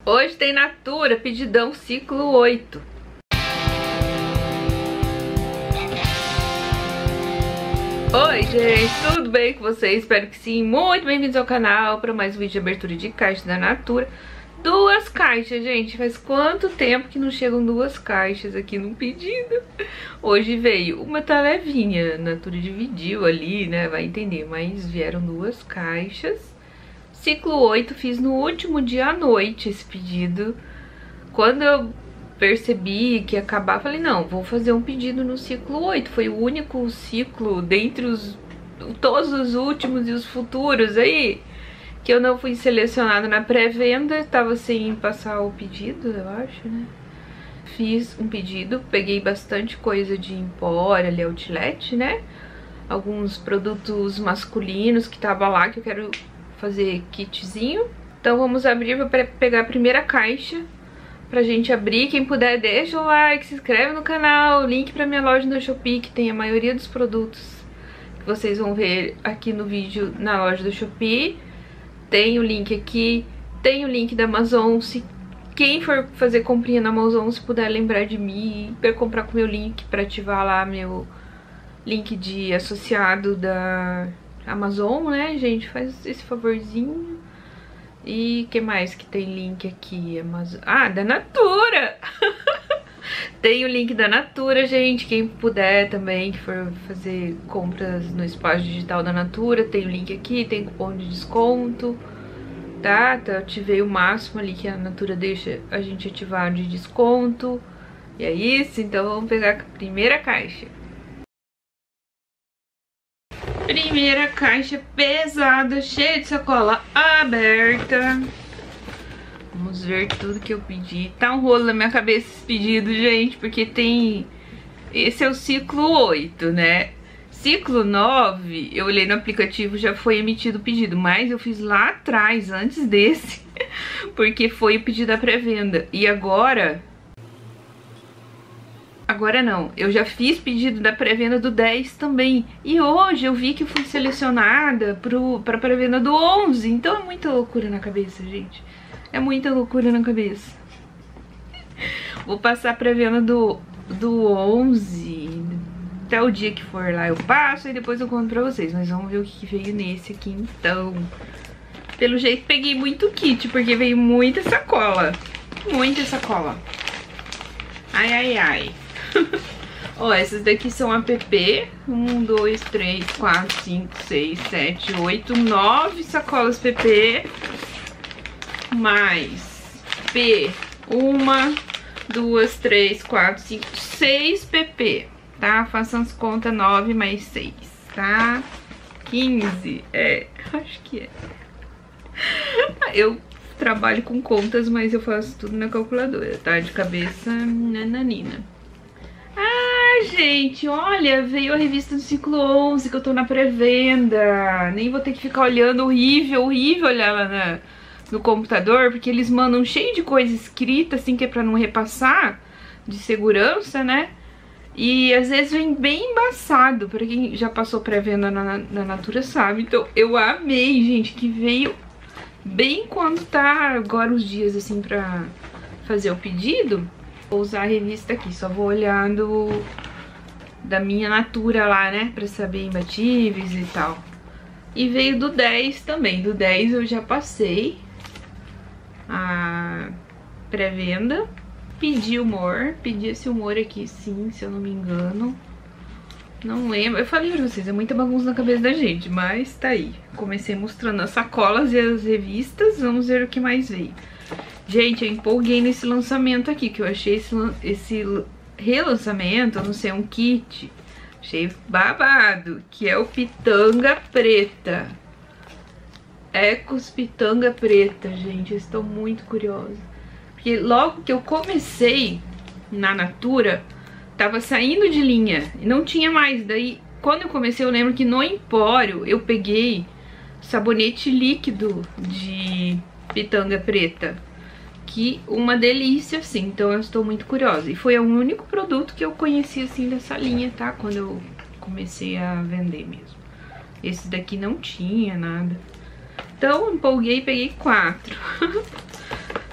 Hoje tem Natura, pedidão ciclo 8. Oi gente, tudo bem com vocês? Espero que sim. Muito bem-vindos ao canal para mais um vídeo de abertura de caixa da Natura. Duas caixas, gente. Faz quanto tempo que não chegam duas caixas aqui no pedido? Hoje veio uma, tá levinha, a Natura dividiu ali, né? Vai entender, mas vieram duas caixas. Ciclo 8, fiz no último dia à noite esse pedido. Quando eu percebi que ia acabar, falei, não, vou fazer um pedido no ciclo 8. Foi o único ciclo dentre todos os últimos e os futuros aí que eu não fui selecionada na pré-venda. Tava sem passar o pedido, eu acho, né? Fiz um pedido, peguei bastante coisa de Empório, ali, Outlet, né? Alguns produtos masculinos que tava lá, que eu quero fazer kitzinho. Então vamos abrir, vou pegar a primeira caixa pra gente abrir. Quem puder, deixa o like, se inscreve no canal, link pra minha loja no Shopee, que tem a maioria dos produtos que vocês vão ver aqui no vídeo na loja do Shopee. Tem o link aqui, tem o link da Amazon. Se quem for fazer comprinha na Amazon, se puder lembrar de mim, pra comprar com o meu link, pra ativar lá meu link de associado da Amazon, né, gente? Faz esse favorzinho. E que mais que tem link aqui? Amazon... Ah, da Natura! Tem o link da Natura, gente. Quem puder também, que for fazer compras no espaço digital da Natura, tem o link aqui, tem cupom de desconto, tá? Ativei o máximo ali que a Natura deixa a gente ativar de desconto. E é isso, então vamos pegar a primeira caixa. Primeira caixa pesada, cheia de sacola aberta. Vamos ver tudo que eu pedi. Tá um rolo na minha cabeça esse pedido, gente, porque tem... Esse é o ciclo 8, né? Ciclo 9, eu olhei no aplicativo, já foi emitido o pedido, mas eu fiz lá atrás, antes desse, porque foi o pedido da pré-venda. E agora... Agora não, eu já fiz pedido da pré-venda do 10 também. E hoje eu vi que fui selecionada pra pré-venda do 11. Então é muita loucura na cabeça, gente. É muita loucura na cabeça. Vou passar a pré-venda do 11. Até o dia que for lá eu passo e depois eu conto pra vocês. Mas vamos ver o que veio nesse aqui então. Pelo jeito peguei muito kit, porque veio muita sacola. Muita sacola. Ai, ai, ai. Ó, essas daqui são app. 1, 2, 3, 4, 5, 6, 7, 8, 9 sacolas PP. Mais P. 1, 2, 3, 4, 5, 6 PP. Tá? Façam as contas, 9 mais 6, tá? 15. É, acho que é. Eu trabalho com contas, mas eu faço tudo na calculadora, tá? De cabeça, nananina. Ah, gente, olha, veio a revista do ciclo 11 que eu tô na pré-venda. Nem vou ter que ficar olhando, horrível olhar lá no computador, porque eles mandam cheio de coisa escrita, assim, que é pra não repassar, de segurança, né? E às vezes vem bem embaçado, pra quem já passou pré-venda na Natura sabe. Então eu amei, gente, que veio bem quando tá agora os dias, assim, pra fazer o pedido. Vou usar a revista aqui, só vou olhar da minha Natura lá, né, pra saber imbatíveis e tal. E veio do 10 também, do 10 eu já passei a pré-venda. Pedi humor, pedi esse humor aqui sim, se eu não me engano. Não lembro, eu falei pra vocês, é muita bagunça na cabeça da gente, mas tá aí. Comecei mostrando as sacolas e as revistas, vamos ver o que mais veio. Gente, eu empolguei nesse lançamento aqui, que eu achei esse relançamento, eu não sei, um kit. Achei babado, que é o Pitanga Preta. Ecos Pitanga Preta, gente, eu estou muito curiosa. Porque logo que eu comecei na Natura, tava saindo de linha e não tinha mais. Daí, quando eu comecei, eu lembro que no Empório eu peguei sabonete líquido de Pitanga Preta. Que uma delícia, assim, então eu estou muito curiosa. E foi o único produto que eu conheci, assim, dessa linha, tá? Quando eu comecei a vender mesmo. Esse daqui não tinha nada. Então, empolguei e peguei 4.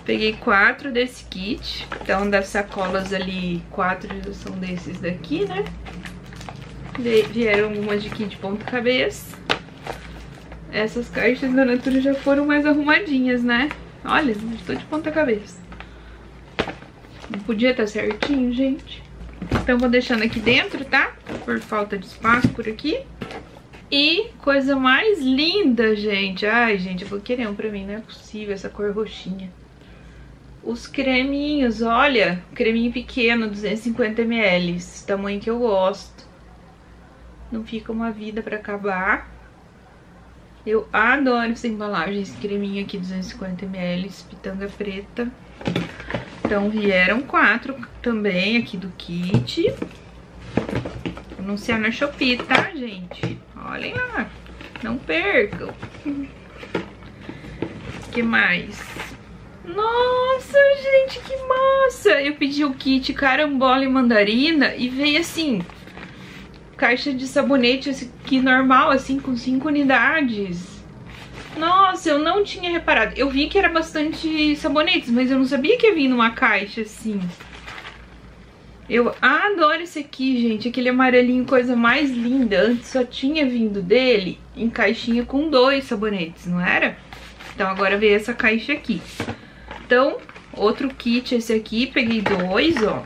Peguei 4 desse kit. Então, das sacolas ali, 4 são desses daqui, né? Vieram algumas de kit ponta cabeça. Essas caixas da Natura já foram mais arrumadinhas, né? Olha, estou de ponta cabeça. Não podia estar certinho, gente. Então, vou deixando aqui dentro, tá? Por falta de espaço por aqui. E coisa mais linda, gente. Ai, gente, eu vou querer um pra mim. Não é possível essa cor roxinha. Os creminhos, olha. Creminho pequeno, 250 ml. Tamanho que eu gosto. Não fica uma vida pra acabar. Eu adoro essa embalagem. Esse creminho aqui, 250 ml. Pitanga preta. Então, vieram 4 também aqui do kit. Vou anunciar na Shopee, tá, gente? Olhem lá. Não percam. O que mais? Nossa, gente, que massa! Eu pedi o kit carambola e mandarina e veio assim... Caixa de sabonete esse aqui normal, assim, com 5 unidades. Nossa, eu não tinha reparado. Eu vi que era bastante sabonetes, mas eu não sabia que ia vir numa caixa assim. Eu adoro esse aqui, gente. Aquele amarelinho, coisa mais linda. Antes só tinha vindo dele em caixinha com 2 sabonetes, não era? Então agora veio essa caixa aqui. Então, outro kit esse aqui. Peguei 2, ó.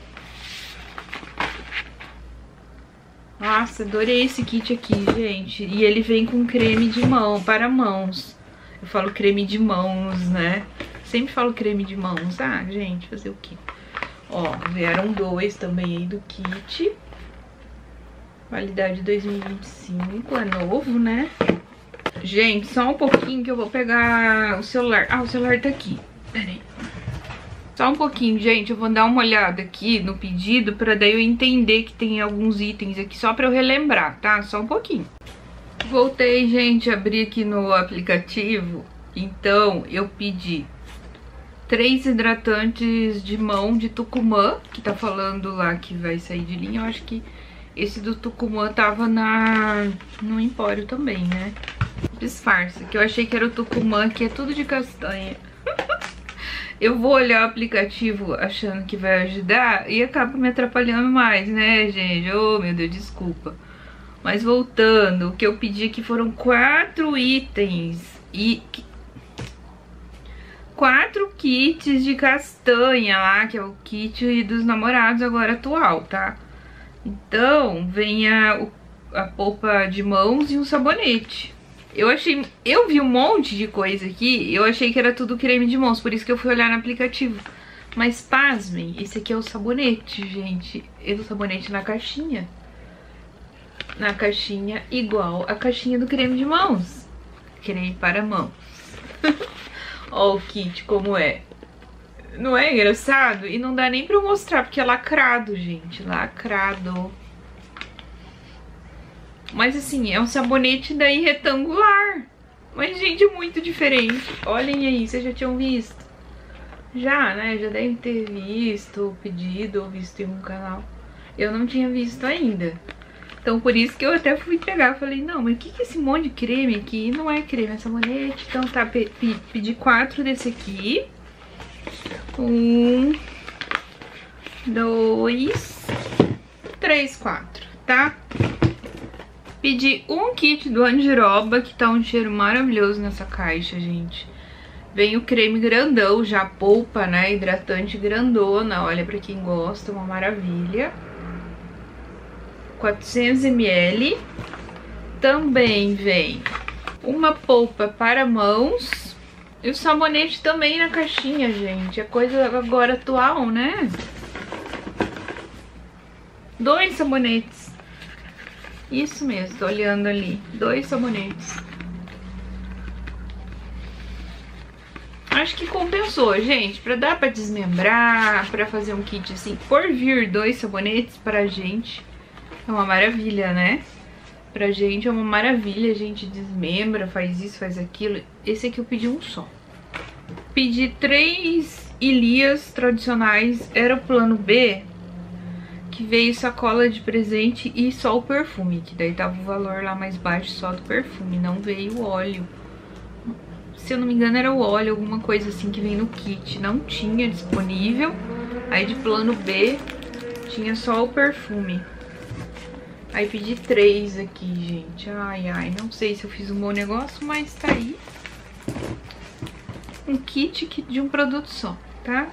Nossa, adorei esse kit aqui, gente. E ele vem com creme de mão, para mãos. Eu falo creme de mãos, né? Sempre falo creme de mãos. Ah, gente, fazer o quê? Ó, vieram 2 também aí do kit. Validade 2025, é novo, né? Gente, só um pouquinho que eu vou pegar o celular. Ah, o celular tá aqui. Pera aí. Só um pouquinho, gente, eu vou dar uma olhada aqui no pedido pra daí eu entender que tem alguns itens aqui só pra eu relembrar, tá? Só um pouquinho. Voltei, gente, abri aqui no aplicativo. Então, eu pedi 3 hidratantes de mão de Tucumã, que tá falando lá que vai sair de linha. Eu acho que esse do Tucumã tava no Empório também, né? Disfarça, que eu achei que era o Tucumã, que é tudo de castanha. Eu vou olhar o aplicativo achando que vai ajudar e acaba me atrapalhando mais, né, gente? Oh, meu Deus, desculpa. Mas voltando, o que eu pedi aqui foram 4 itens e 4 kits de castanha lá, que é o kit dos namorados agora atual, tá? Então, vem a polpa de mãos e um sabonete. Eu vi um monte de coisa aqui, eu achei que era tudo creme de mãos, por isso que eu fui olhar no aplicativo. Mas pasmem, esse aqui é o sabonete, gente. Esse é o sabonete na caixinha. Na caixinha igual a caixinha do creme de mãos. Creme para mãos. Ó o kit como é. Não é engraçado? E não dá nem pra eu mostrar, porque é lacrado, gente. Lacrado. Mas assim, é um sabonete daí retangular. Mas, gente, é muito diferente. Olhem aí, vocês já tinham visto? Já, né? Já devem ter visto o pedido ou visto em um canal. Eu não tinha visto ainda. Então, por isso que eu até fui pegar. Falei, não, mas o que é esse monte de creme aqui? Não é creme, é sabonete. Então, tá, pedi 4 desse aqui. 1, 2, 3, 4, tá? Pedi um kit do Andiroba, que tá um cheiro maravilhoso nessa caixa, gente. Vem o creme grandão, já polpa, né? Hidratante grandona, olha pra quem gosta, uma maravilha. 400 ml. Também vem uma polpa para mãos. E o sabonete também na caixinha, gente. É coisa agora atual, né? 2 sabonetes. Isso mesmo, tô olhando ali. 2 sabonetes. Acho que compensou, gente. Pra dar pra desmembrar, pra fazer um kit assim. Por vir 2 sabonetes pra gente é uma maravilha, né? Pra gente é uma maravilha. A gente desmembra, faz isso, faz aquilo. Esse aqui eu pedi um só. Pedi 3 Ilias tradicionais. Era o plano B, que veio sacola de presente e só o perfume, que daí tava o valor lá mais baixo só do perfume, não veio o óleo. se eu não me engano era o óleo, alguma coisa assim que vem no kit. Não tinha disponível. Aí de plano B tinha só o perfume. Aí pedi 3 aqui, gente. Ai, ai, não sei se eu fiz um bom negócio, mas tá aí. Um kit de um produto só, tá?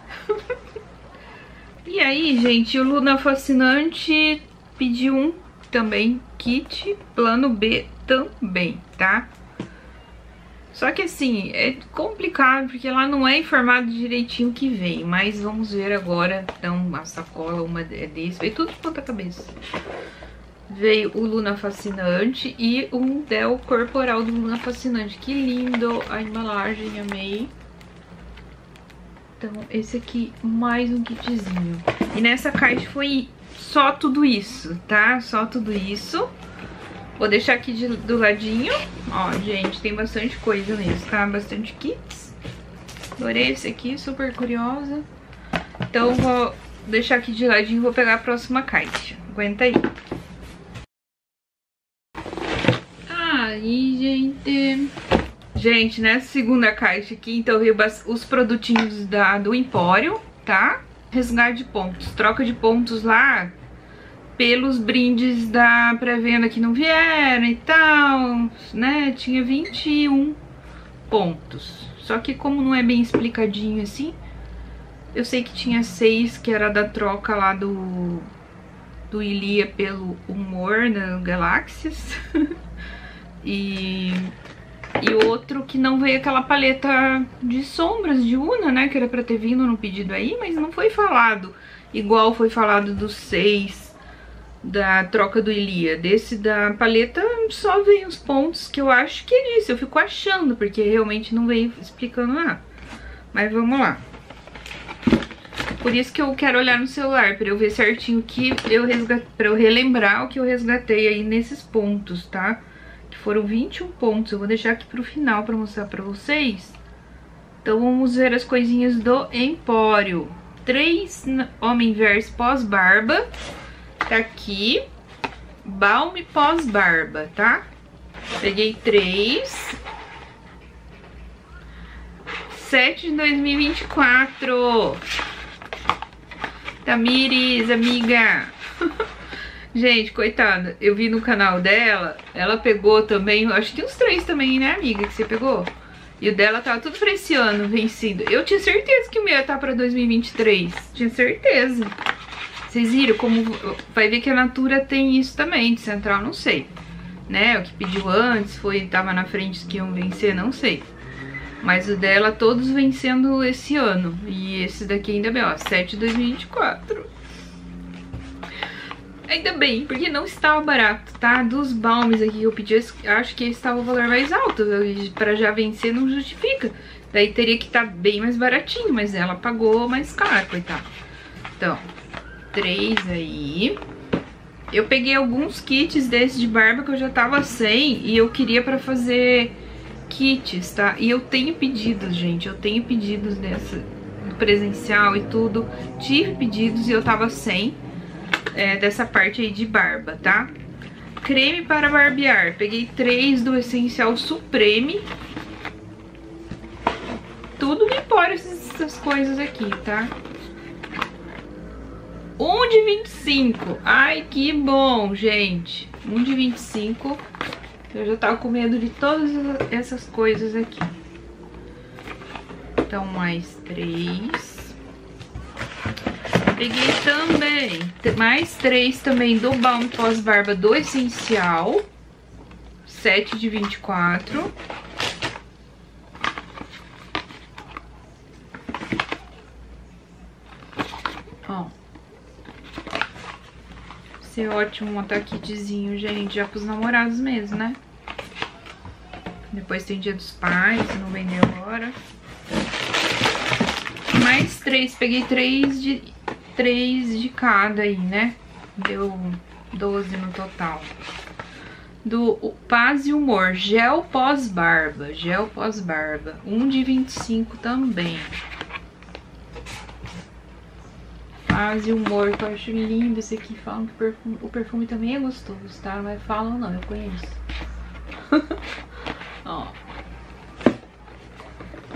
E aí, gente, o Luna Fascinante pediu um também kit, plano B também, tá? Só que assim, é complicado porque lá não é informado direitinho o que vem. Mas vamos ver agora. Então, a sacola, uma é desse, veio tudo de ponta cabeça. Veio o Luna Fascinante e um Del Corporal do Luna Fascinante. Que lindo a embalagem, amei. Então, esse aqui, mais um kitzinho. E nessa caixa foi só tudo isso, tá? Só tudo isso. Vou deixar aqui do ladinho. Ó, gente, tem bastante coisa mesmo, tá? Bastante kits. Adorei esse aqui, super curiosa. Então, vou deixar aqui de ladinho e vou pegar a próxima caixa. Aguenta aí. Aí, gente... Gente, nessa segunda caixa aqui, então, veio os produtinhos do Empório, tá? Resgate de pontos. Troca de pontos lá pelos brindes da pré-venda que não vieram e tal, né? Tinha 21 pontos. Só que como não é bem explicadinho assim, eu sei que tinha 6 que era da troca lá do Ilia pelo Humor na Galáxias. E outro que não veio aquela paleta de sombras de Una, né? Que era pra ter vindo no pedido aí, mas não foi falado. Igual foi falado dos 6 da troca do Ilia. Desse da paleta só veio os pontos que eu acho que é isso. Eu fico achando, porque realmente não veio explicando nada. Mas vamos lá. Por isso que eu quero olhar no celular, pra eu ver certinho que pra eu relembrar o que eu resgatei aí nesses pontos, tá? Que foram 21 pontos. Eu vou deixar aqui pro final pra mostrar pra vocês. Então vamos ver as coisinhas do Empório. 3 Homem-Verse pós-barba. Tá aqui. Balme pós-barba, tá? Peguei 3. 7 de 2024. Tamires, amiga. Gente, coitada, eu vi no canal dela, ela pegou também, acho que tem uns 3 também, né, amiga, que você pegou? E o dela tava tudo pra esse ano, vencido. Eu tinha certeza que o meu ia estar pra 2023, tinha certeza. Vocês viram como, vai ver que a Natura tem isso também, de Central, não sei. Né, o que pediu antes, tava na frente que iam vencer, não sei. Mas o dela, todos vencendo esse ano. E esse daqui ainda bem, ó, 7 de 2024. Ainda bem, porque não estava barato, tá? Dos balmes aqui que eu pedi, acho que esse estava o valor mais alto. Pra já vencer não justifica. Daí teria que estar bem mais baratinho, mas ela pagou mais caro, coitada. Então, 3 aí. Eu peguei alguns kits desses de barba que eu já tava sem e eu queria pra fazer kits, tá? E eu tenho pedidos, gente, eu tenho pedidos dessa, do presencial e tudo. Tive pedidos e eu tava sem. Dessa parte aí de barba, tá? Creme para barbear. Peguei 3 do Essencial Supreme. Tudo me Empório essas coisas aqui, tá? 1 de 25. Ai, que bom, gente. 1 de 25. Eu já tava com medo de todas essas coisas aqui. Então, mais 3. Peguei também mais 3 também do balme pós-barba do Essencial. 7 de 24. Ó. Isso é ótimo montar kitzinho, gente. Já pros namorados mesmo, né? Depois tem Dia dos Pais, se não vender agora. Mais 3. Peguei 3 de cada aí, né? Deu 12 no total. Do Paz e Humor, gel pós-barba. Gel pós-barba. 1 de 25 também. Paz e Humor, que eu acho lindo esse aqui. Falam que o perfume também é gostoso, tá? Mas falam não, eu conheço. Ó.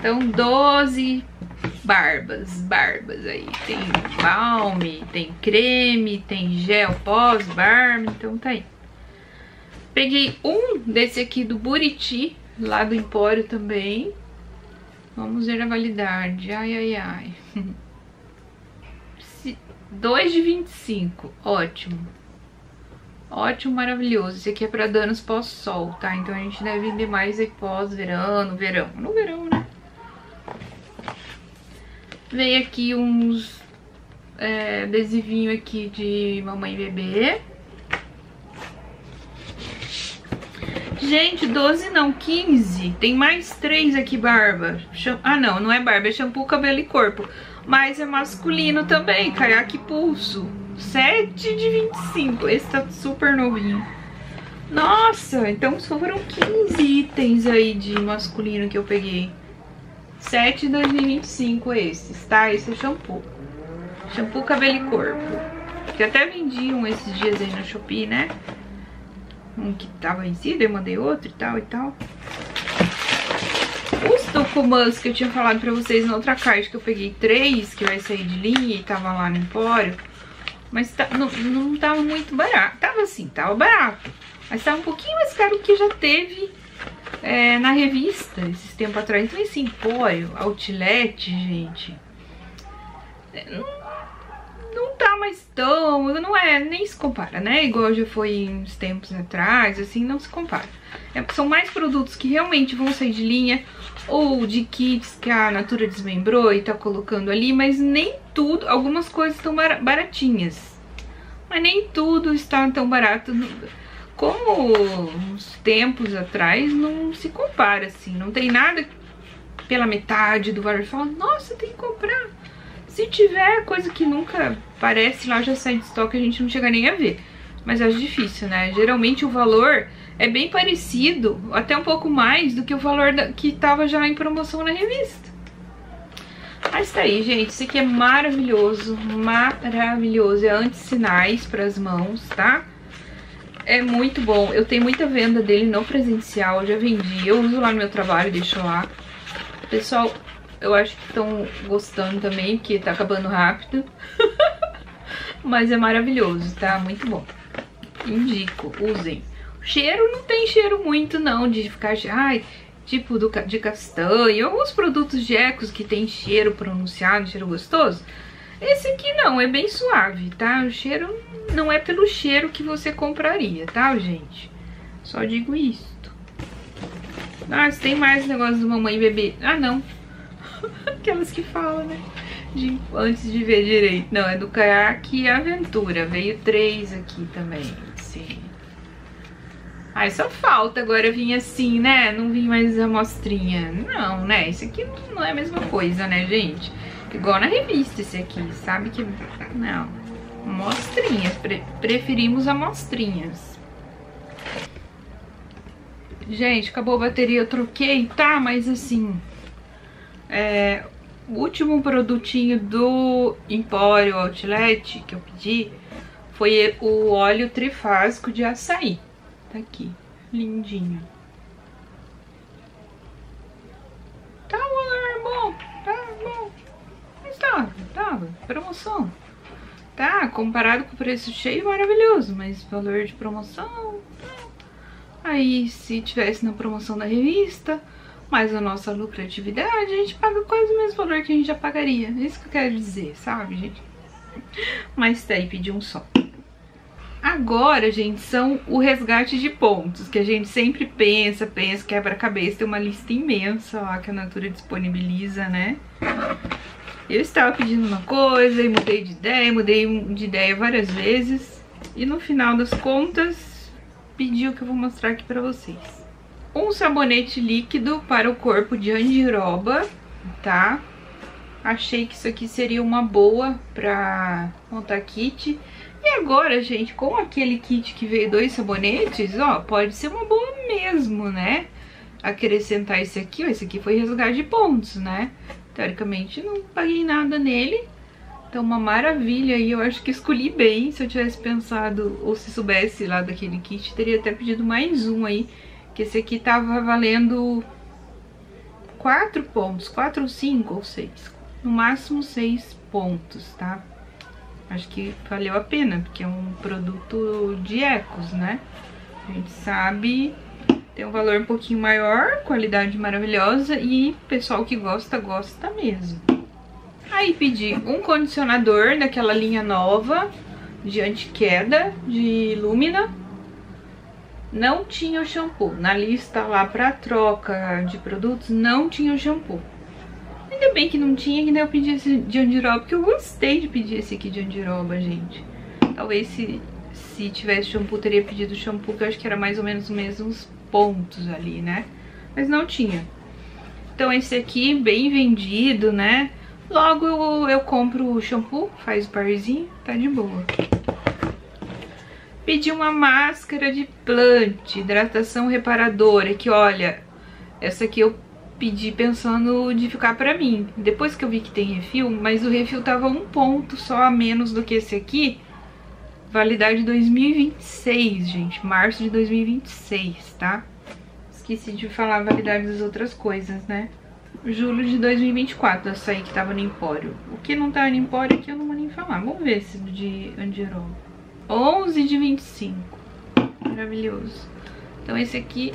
Então 12 barbas aí. Tem balme, tem creme, tem gel pós-barba, então tá aí. Peguei um desse aqui do Buriti, lá do Empório também. Vamos ver a validade. Ai. 2 de 25, ótimo. Ótimo, maravilhoso. Esse aqui é pra danos pós-sol, tá? Então a gente deve vender mais aí pós-verão, no verão, né? Veio aqui uns adesivinho aqui de mamãe e bebê. Gente, 12 não, 15. Tem mais 3 aqui, barba. Ah, não é barba, é shampoo, cabelo e corpo. Mas é masculino também, caiaque pulso. 7 de 25. Esse tá super novinho. Nossa, então foram 15 itens aí de masculino que eu peguei. 7 de 2025 esses, tá? Esse é shampoo. Shampoo, cabelo e corpo. Que até vendi um esses dias aí na Shopee, né? Um que tava vencido, eu mandei outro e tal e tal. Os Tucumãs que eu tinha falado pra vocês na outra caixa, que eu peguei 3, que vai sair de linha e tava lá no Empório. Mas não tava muito barato. Tava assim, tava barato. Mas tava um pouquinho mais caro que já teve na revista, esses tempos atrás. Então esse Empório, Outlet, gente, não tá mais tão... nem se compara, né? Igual já foi uns tempos atrás, assim, não se compara. São mais produtos que realmente vão sair de linha, ou de kits que a Natura desmembrou e tá colocando ali, mas nem tudo, algumas coisas estão baratinhas. Mas nem tudo está tão barato. Como uns tempos atrás, não se compara, assim. Não tem nada pela metade do valor. Fala, nossa, tem que comprar. Se tiver coisa que nunca aparece lá, já sai de estoque, a gente não chega nem a ver. Mas acho difícil, né? Geralmente o valor é bem parecido, até um pouco mais do que o valor que tava já em promoção na revista. Mas tá aí, gente. Esse aqui é maravilhoso, maravilhoso. É anti-sinais para as mãos, tá? É muito bom. Eu tenho muita venda dele no presencial, eu já vendi. Eu uso lá no meu trabalho, deixo lá. Pessoal, eu acho que estão gostando também, porque tá acabando rápido. Mas é maravilhoso, tá? Muito bom. Indico, usem. O cheiro não tem cheiro muito não, de ficar... Ai, tipo de castanha. Alguns produtos de ecos que tem cheiro pronunciado, cheiro gostoso. Esse aqui não, é bem suave, tá? O cheiro não é pelo cheiro que você compraria, tá, gente? Só digo isto. Ah, se tem mais negócio do mamãe e bebê. Ah, não. Aquelas que falam, né? Antes de ver direito. Não, é do Caiaque e Aventura. Veio 3 aqui também, sim. Ai, só falta agora vir assim, né? Não vim mais amostrinha. Não, né? Isso aqui não é a mesma coisa, né, gente? Igual na revista esse aqui, sabe que... Não, amostrinhas. Preferimos amostrinhas. Gente, acabou a bateria, eu troquei, tá? Mas assim... o último produtinho do Empório Outlet que eu pedi foi o óleo trifásico de açaí. Tá aqui, lindinho. Tá um valor bom, tá bom. Mas tava, promoção. Tá, comparado com o preço cheio, maravilhoso. Mas valor de promoção, aí se tivesse na promoção da revista... Mas a nossa lucratividade, a gente paga quase o mesmo valor que a gente já pagaria. É isso que eu quero dizer, sabe, gente? Mas tá aí, pedi um só. Agora, gente, são o resgate de pontos, que a gente sempre pensa, quebra-cabeça. Tem uma lista imensa lá que a Natura disponibiliza, né? Eu estava pedindo uma coisa e mudei de ideia várias vezes. E no final das contas, pedi o que eu vou mostrar aqui pra vocês. Um sabonete líquido para o corpo de andiroba, tá? Achei que isso aqui seria uma boa pra montar kit. E agora, gente, com aquele kit que veio 2 sabonetes, ó, pode ser uma boa mesmo, né? Acrescentar esse aqui, ó, esse aqui foi resgate de pontos, né? Teoricamente não paguei nada nele. Então uma maravilha, e eu acho que escolhi bem. Se eu tivesse pensado, ou se soubesse lá daquele kit, teria até pedido mais um aí. Que esse aqui tava valendo 4 pontos, 4 ou 5 ou 6. No máximo 6 pontos, tá? Acho que valeu a pena, porque é um produto de ecos, né? A gente sabe, tem um valor um pouquinho maior, qualidade maravilhosa e o pessoal que gosta, gosta mesmo. Aí pedi um condicionador daquela linha nova de anti-queda de Lumina. Não tinha o shampoo. Na lista lá pra troca de produtos não tinha o shampoo. Ainda bem que não tinha, que daí eu pedi esse de andiroba, porque eu gostei de pedir esse aqui de andiroba, gente. Talvez se tivesse shampoo, teria pedido shampoo, que eu acho que era mais ou menos os mesmos pontos ali, né? Mas não tinha. Então esse aqui, bem vendido, né? Logo eu compro o shampoo, faz o parzinho, tá de boa. Pedi uma máscara de plant, hidratação reparadora, que olha, essa aqui eu pedi pensando de ficar pra mim. Depois que eu vi que tem refil, mas o refil tava 1 ponto só a menos do que esse aqui. Validade 2026, gente, março de 2026, tá? Esqueci de falar a validade das outras coisas, né? Julho de 2024, essa aí que tava no Empório. O que não tá no Empório aqui eu não vou nem falar. Vamos ver esse de andiroba. 11 de 25. Maravilhoso. Então esse aqui,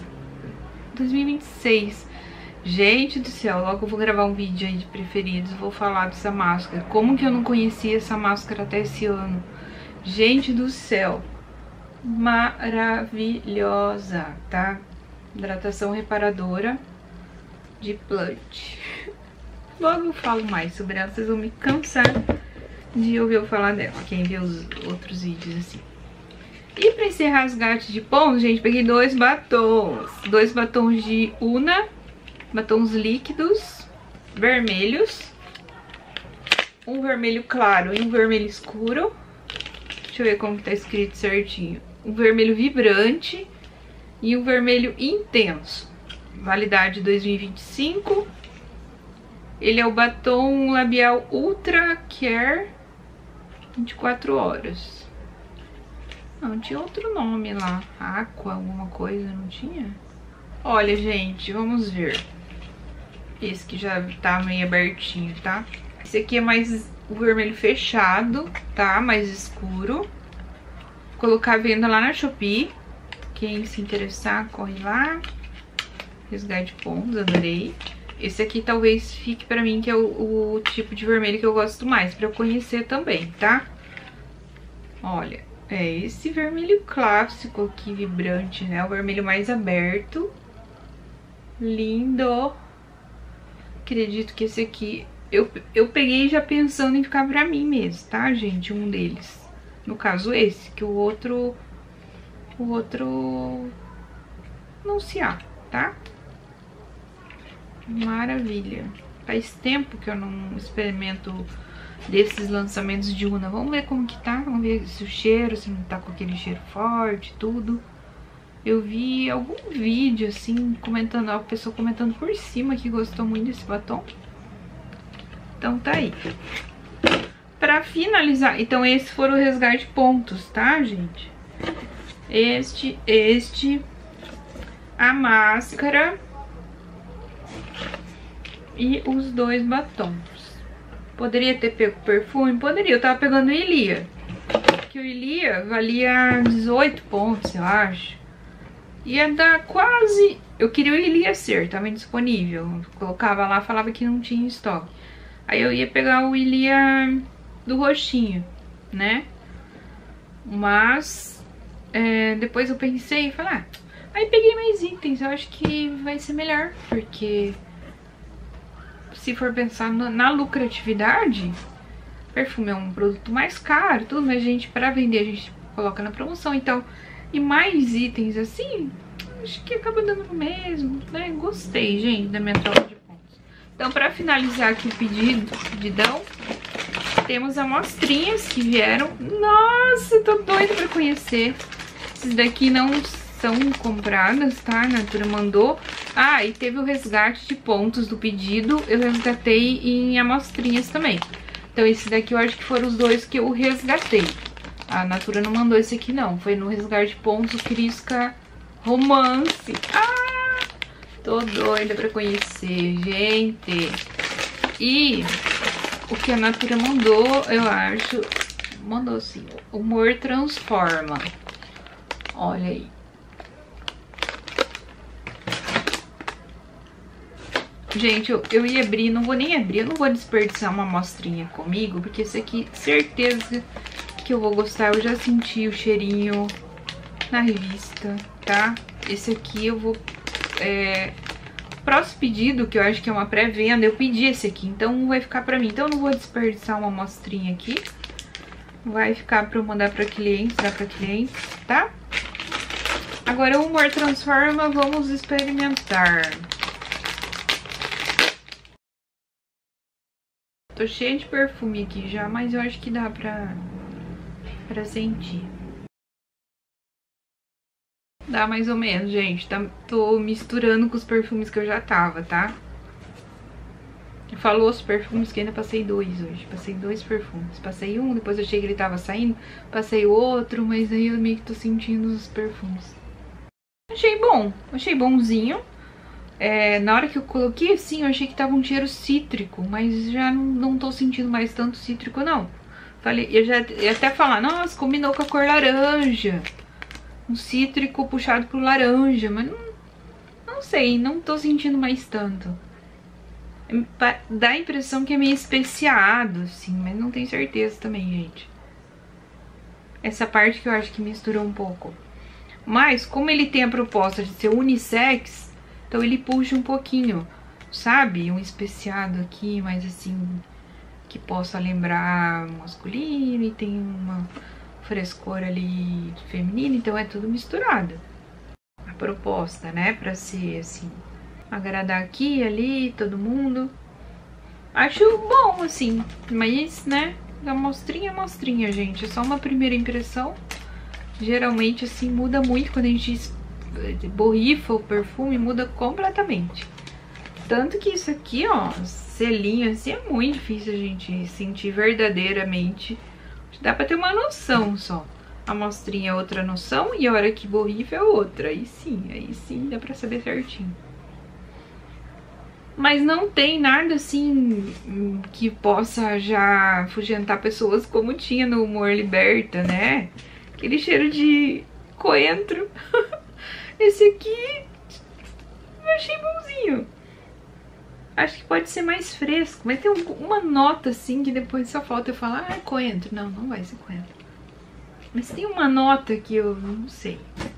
2026. Gente do céu, logo eu vou gravar um vídeo aí de preferidos. Vou falar dessa máscara. Como que eu não conhecia essa máscara até esse ano? Gente do céu. Maravilhosa, tá? Hidratação reparadora de plant. Logo eu falo mais sobre ela, vocês vão me cansar de ouvir eu falar dela, quem vê os outros vídeos assim. E pra encerrar as gatas de pontos, gente, peguei 2 batons. 2 batons de Una, batons líquidos, vermelhos. Um vermelho claro e um vermelho escuro. Deixa eu ver como que tá escrito certinho. Um vermelho vibrante e um vermelho intenso. Validade 2025. Ele é o batom labial Ultra Care 24 horas. Não, tinha outro nome lá. Aqua, alguma coisa, não tinha? Olha, gente, vamos ver. Esse que já tá meio abertinho, tá? Esse aqui é mais o vermelho fechado, tá? Mais escuro. Vou colocar a venda lá na Shopee. Quem se interessar, corre lá. Resgate pontos, adorei. Esse aqui talvez fique pra mim, que é o tipo de vermelho que eu gosto mais, pra eu conhecer também, tá? Olha, é esse vermelho clássico aqui, vibrante, né? O vermelho mais aberto. Lindo. Acredito que esse aqui, eu peguei já pensando em ficar pra mim mesmo, tá, gente? Um deles. No caso esse, que o outro não se há, tá? Maravilha. Faz tempo que eu não experimento desses lançamentos de Una. Vamos ver como que tá. Vamos ver se o cheiro, se não tá com aquele cheiro forte, tudo. Eu vi algum vídeo, assim, comentando, a pessoa comentando por cima que gostou muito desse batom. Então tá aí. Pra finalizar, então esses foram o resgate pontos, tá, gente? Este, a máscara e os 2 batons. Poderia ter pego perfume? Poderia, eu tava pegando o Ilia. Que o Ilia valia 18 pontos, eu acho. Ia dar quase... Eu queria o Ilia Ser, tava indisponível. Eu colocava lá, falava que não tinha estoque. Aí eu ia pegar o Ilia do roxinho, né? Mas... depois eu pensei e falei, aí peguei mais itens, eu acho que vai ser melhor, porque se for pensar na lucratividade, perfume é um produto mais caro, tudo, mas pra vender a gente coloca na promoção, então, e mais itens assim, acho que acaba dando no mesmo, né? Gostei, gente, da minha troca de pontos. Então, pra finalizar aqui o pedidão, temos amostrinhas que vieram. Nossa, tô doida pra conhecer. Esses daqui não são compradas, tá? A Natura mandou. Ah, e teve o resgate de pontos do pedido. Eu resgatei em amostrinhas também. Então esse daqui eu acho que foram os 2 que eu resgatei. A Natura não mandou esse aqui não. Foi no resgate de pontos o Crisca Romance. Ah! Tô doida pra conhecer, gente. E o que a Natura mandou, eu acho... Mandou assim, Humor Transforma. Olha aí. Gente, eu ia abrir, não vou nem abrir, eu não vou desperdiçar uma amostrinha comigo, porque esse aqui, certeza que eu vou gostar. Eu já senti o cheirinho na revista, tá? Esse aqui eu vou... próximo pedido, que eu acho que é uma pré-venda, eu pedi esse aqui, então vai ficar pra mim. Então eu não vou desperdiçar uma amostrinha aqui. Vai ficar pra eu mandar pra clientes, dar pra clientes, tá? Agora o Humor Transforma, vamos experimentar. Tô cheia de perfume aqui já, mas eu acho que dá pra sentir. Dá mais ou menos, gente. Tô misturando com os perfumes que eu já tava, tá? Falou os perfumes que ainda passei 2 hoje. Passei 2 perfumes. Passei um, depois eu achei que ele tava saindo. Passei outro, mas aí eu meio que tô sentindo os perfumes. Achei bom. Achei bonzinho. Na hora que eu coloquei assim, eu achei que tava um cheiro cítrico, mas já não tô sentindo mais tanto cítrico, não. Falei, eu já ia até falar, nossa, combinou com a cor laranja. Um cítrico puxado pro laranja, mas não sei, não tô sentindo mais tanto. Dá a impressão que é meio especiado, assim, mas não tenho certeza também, gente. Essa parte que eu acho que misturou um pouco. Mas, como ele tem a proposta de ser unissex, então ele puxa um pouquinho, sabe? Um especiado aqui, mas assim, que possa lembrar masculino e tem uma frescor ali feminina, então é tudo misturado. A proposta, né, pra ser assim, agradar aqui e ali, todo mundo. Acho bom, assim, mas, né, amostrinha é amostrinha, gente. É só uma primeira impressão. Geralmente, assim, muda muito quando a gente borrifa o perfume, muda completamente. Tanto que isso aqui, ó, selinho, assim, é muito difícil a gente sentir verdadeiramente. Dá pra ter uma noção só. A amostrinha é outra noção e a hora que borrifa é outra. Aí sim dá pra saber certinho. Mas não tem nada assim que possa já afugentar pessoas como tinha no Humor Liberta, né? Aquele cheiro de coentro. Esse aqui eu achei bonzinho. Acho que pode ser mais fresco, mas tem uma nota assim que depois só falta eu falar, ah, é coentro. Não, não vai ser coentro. Mas tem uma nota que eu não sei.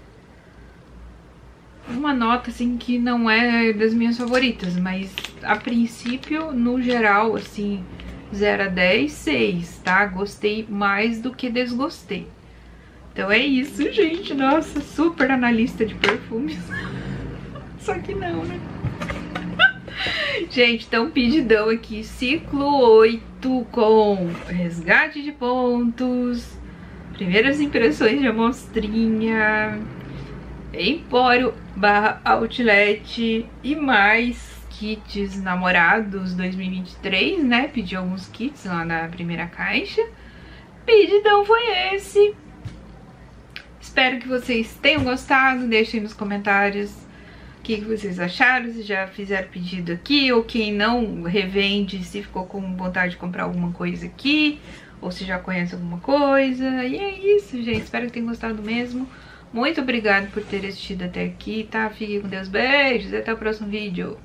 Uma nota assim que não é das minhas favoritas, mas a princípio, no geral, assim, 0 a 10, 6, tá? Gostei mais do que desgostei. Então é isso, gente. Nossa, super analista de perfumes. Só que não, né? Gente, então pedidão aqui, ciclo 8 com resgate de pontos, primeiras impressões de amostrinha, Empório / Outlet e mais kits namorados 2023, né? Pedi alguns kits lá na primeira caixa. Pedidão foi esse. Espero que vocês tenham gostado. Deixem nos comentários o que vocês acharam, se já fizeram pedido aqui, ou quem não revende, se ficou com vontade de comprar alguma coisa aqui, ou se já conhece alguma coisa. E é isso, gente. Espero que tenham gostado mesmo. Muito obrigada por ter assistido até aqui, tá? Fiquem com Deus, beijos e até o próximo vídeo.